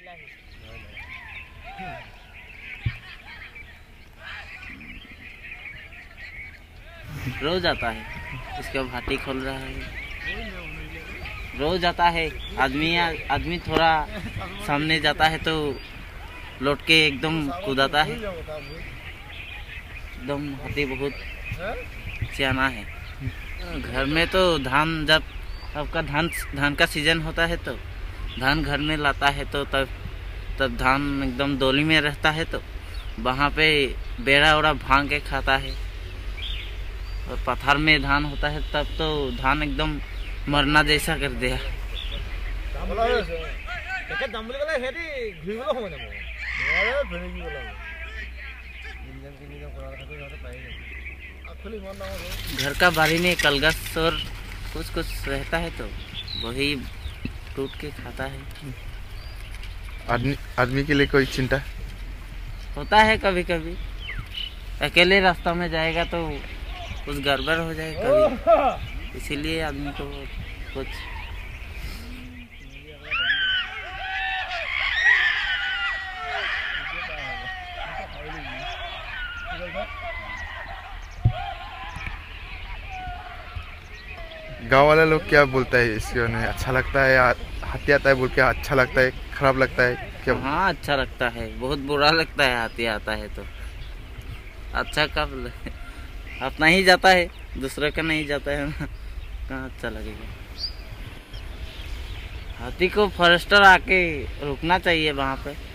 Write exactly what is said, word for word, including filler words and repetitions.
रोज आता है, इसका भाटी खोल रहा है, रोज आता है। आदमी आदमी थोड़ा सामने जाता है तो लौट के एकदम कूदाता है। एकदम हाथी बहुत सियाना है। घर में तो धान, जब सबका धान धान का सीजन होता है तो धान घर में लाता है तो तब तब धान एकदम डोली में रहता है तो वहाँ पे बेड़ा उड़ा भांग के खाता है। और पत्थर में धान होता है तब तो धान एकदम मरना जैसा कर दिया। घर का बारी में कलगस और कुछ कुछ रहता है तो वही टूट के खाता है। आदमी आदमी के लिए कोई चिंता होता है कभी कभी। अकेले रास्ता में जाएगा तो कुछ गड़बड़ हो जाए कभी, इसीलिए आदमी को कुछ गांव वाला लोग क्या बोलता है इसके में? अच्छा लगता है या हाथी आता है बोल के अच्छा लगता है, खराब लगता है क्या? हाँ अच्छा लगता है, बहुत बुरा लगता है हाथी आता है तो। अच्छा कब अपना ही जाता है, दूसरे का नहीं जाता है ना, कहाँ अच्छा लगेगा। हाथी को फॉरेस्टर आके रुकना चाहिए वहाँ पे।